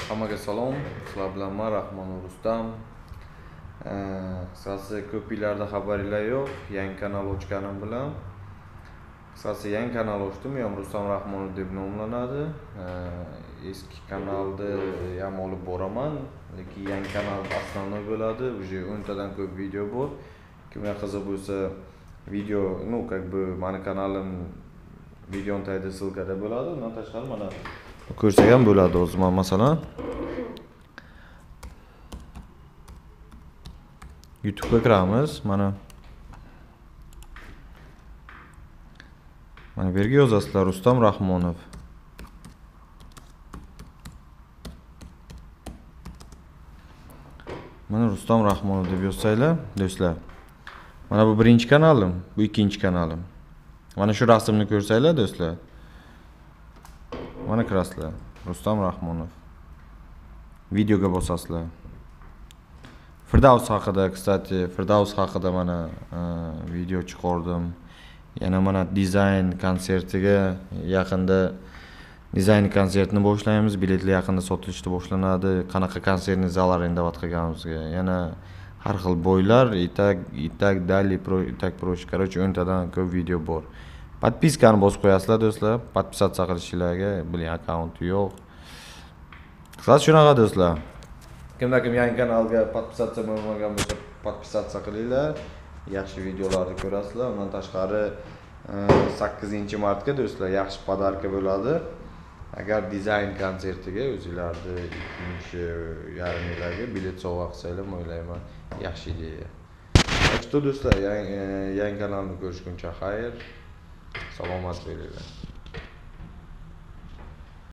Hammaga salom. Sizlar bilan men Rahmon Rustam. Qisqasi ko'pinglarda xabaringlar yo'q. Yangi kanal ochganim bilan. Qisqasi yangi kanal ochdim, ham Rustam Rahmonov deb nomlanadi. Eski kanalda ham olib boraman, lekin yangi kanal основной bo'ladi. Уже 10 tadan ko'p video bor. Kimga qiziq bo'lsa, video, как бы mani kanalim videoning tagida ссылкада bo'ladi. Undan tashqari mana ko'rsak ham bo'ladi o'zi. Masalan, YouTube'ga kiramiz. Mana bu yerga yozasizlar Rustam Rahmonov. Mana Rustam Rahmonov deb yozsanglar, do'stlar. Mana bu birinchi kanalim, bu ikkinchi kanalim. Mana shu rasmni ko'rsanglar, do'stlar. Mana kirasizlar. Rustam Rahmonov. Videoga bosasizlar. Firdaus haqida, kстати, Firdaus haqida mana video chiqardim. Yana mana dizayn konsertiga yaqinda dizayn konsertini boshlaymiz. Biletlar yaqinda sotilishda boshlanadi. Qanaqa konsertni zallar arendovat qilganimizga. Yana har xil boylar, itak, dali, itak prosh, короче, 10 tadan ko'p video bor. Подпискani bosib qo'yasizlar, do'stlar. Podpisatsiya qilishinglarga, biling, akkaunt yo'q. Qisqasi shunaqa, do'stlar. Kim yangi kanalga podpisatsiya bo'lmagan bo'lsa, podpisatsiya qilinglar. Yaxshi videolarni ko'rasizlar. Undan tashqari 8-martga do'stlar yaxshi podarka bo'ladi. Agar dizayn konsertiga o'zingizlarni 2.5 bilet sovg'a qilsanglar, o'ylayman, yaxshi ideya. Do'stlar, yangi kanalni ko'rishguncha xayr. Salomat bo'linglar.